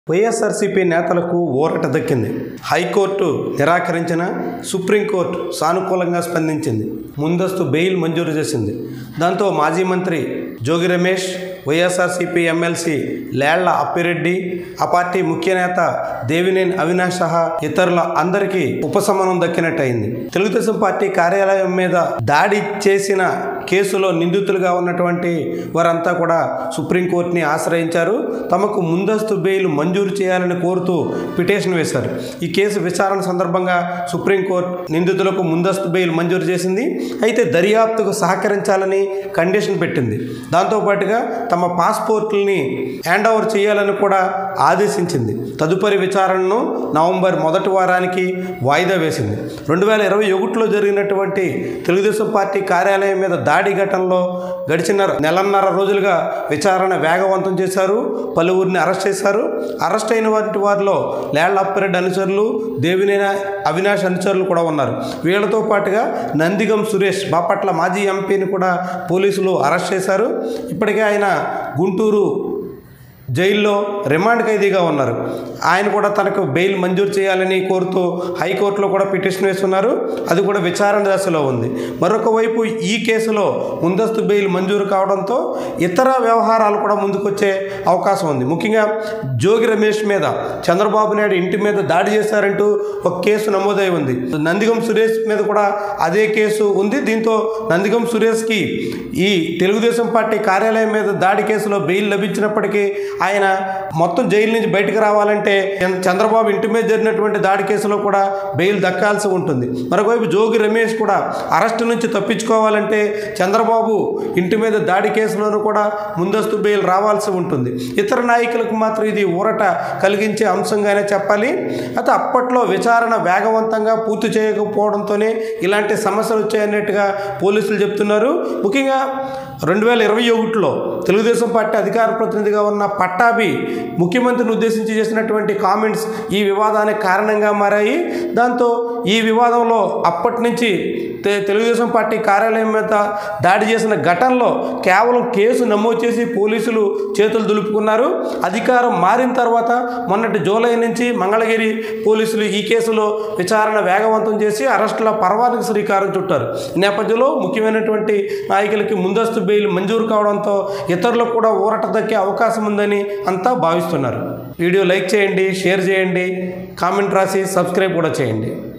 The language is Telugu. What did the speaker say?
వైఎస్ఆర్సీపీ నేతలకు ఊరట దక్కింది. హైకోర్టు నిరాకరించిన సుప్రీంకోర్టు సానుకూలంగా స్పందించింది. ముందస్తు బెయిల్ మంజూరు చేసింది. దాంతో మాజీ మంత్రి జోగి రమేష్, వైఎస్ఆర్సీపీ ఎమ్మెల్సీ లేళ్ల అప్పిరెడ్డి, ఆ పార్టీ ముఖ్య నేత దేవినేని అవినాష్ సహా ఇతరుల అందరికీ ఉపశమనం దక్కినట్టయింది. తెలుగుదేశం పార్టీ కార్యాలయం మీద దాడి చేసిన కేసులో నిందితులుగా ఉన్నటువంటి వారంతా కూడా సుప్రీంకోర్టుని ఆశ్రయించారు. తమకు ముందస్తు బెయిల్ మంజూరు చేయాలని కోరుతూ పిటిషన్ వేశారు. ఈ కేసు విచారణ సందర్భంగా సుప్రీంకోర్టు నిందితులకు ముందస్తు బెయిల్ మంజూరు చేసింది. అయితే దర్యాప్తుకు సహకరించాలని కండిషన్ పెట్టింది. దాంతోపాటుగా తమ పాస్పోర్ట్లని హ్యాండ్ ఓవర్ చేయాలని కూడా ఆదేశించింది. తదుపరి విచారణను నవంబర్ మొదటి వారానికి వాయిదా వేసింది. 2021లో జరిగినటువంటి తెలుగుదేశం పార్టీ కార్యాలయం మీద దాడి ఘటనలో గడిచిన నెలన్నర రోజులుగా విచారణ వేగవంతం చేశారు. పలువురిని అరెస్ట్ చేశారు. అరెస్ట్ అయిన వారిలో లేళ్ల అప్పిరెడ్డి అనుచరులు, దేవినేని అవినాష్ అనుచరులు కూడా ఉన్నారు. వీళ్లతో పాటుగా నందిగం సురేష్, బాపట్ల మాజీ ఎంపీని కూడా పోలీసులు అరెస్ట్ చేశారు. ఇప్పటికే ఆయన గుంటూరు జైల్లో రిమాండ్ ఖైదీగా ఉన్నారు. ఆయన కూడా తనకు బెయిల్ మంజూరు చేయాలని కోరుతూ హైకోర్టులో కూడా పిటిషన్ వేస్తున్నారు. అది కూడా విచారణ దశలో ఉంది. మరొక వైపు ఈ కేసులో ముందస్తు బెయిల్ మంజూరు కావడంతో ఇతర వ్యవహారాలు కూడా ముందుకొచ్చే అవకాశం ఉంది. ముఖ్యంగా జోగి రమేష్ మీద చంద్రబాబు నాయుడు ఇంటి మీద దాడి చేశారంటూ ఒక కేసు నమోదై ఉంది. నందిగం సురేష్ మీద కూడా అదే కేసు ఉంది. దీంతో నందిగం సురేష్కి ఈ తెలుగుదేశం పార్టీ కార్యాలయం మీద దాడి కేసులో బెయిల్ లభించినప్పటికీ ఆయన మొత్తం జైలు నుంచి బయటకు రావాలంటే చంద్రబాబు ఇంటి మీద జరిగినటువంటి దాడి కేసులో కూడా బెయిల్ దక్కాల్సి ఉంటుంది. మరొకవైపు జోగి రమేష్ కూడా అరెస్టు నుంచి తప్పించుకోవాలంటే చంద్రబాబు ఇంటి మీద దాడి కేసులోనూ కూడా ముందస్తు బెయిల్ రావాల్సి ఉంటుంది. ఇతర నాయకులకు మాత్రం ఇది ఊరట కలిగించే అంశంగానే చెప్పాలి. అయితే అప్పట్లో విచారణ వేగవంతంగా పూర్తి చేయకపోవడంతోనే ఇలాంటి సమస్యలు వచ్చాయన్నట్టుగా పోలీసులు చెప్తున్నారు. ముఖ్యంగా 2021లో తెలుగుదేశం పార్టీ అధికార ప్రతినిధిగా ఉన్న పట్టాభి ముఖ్యమంత్రిని ఉద్దేశించి చేసినటువంటి కామెంట్స్ ఈ వివాదానికి కారణంగా మారాయి. దాంతో ఈ వివాదంలో అప్పటి నుంచి తెలుగుదేశం పార్టీ కార్యాలయం మీద దాడి చేసిన ఘటనలో కేవలం కేసు నమోదు చేసి పోలీసులు చేతులు దులుపుకున్నారు. అధికారం మారిన తర్వాత మొన్నటి జూలై నుంచి మంగళగిరి పోలీసులు ఈ కేసులో విచారణ వేగవంతం చేసి అరెస్టుల పర్వానికి శ్రీకారం చుట్టారు. ఈ నేపథ్యంలో ముఖ్యమైనటువంటి నాయకులకి ముందస్తు బెయిల్ మంజూరు కావడంతో ఇతరులకు కూడా ఊరట దక్కే అవకాశం ఉందని అంతా భావిస్తున్నారు. వీడియో లైక్ చేయండి, షేర్ చేయండి, కామెంట్ రాసి సబ్స్క్రైబ్ కూడా చేయండి.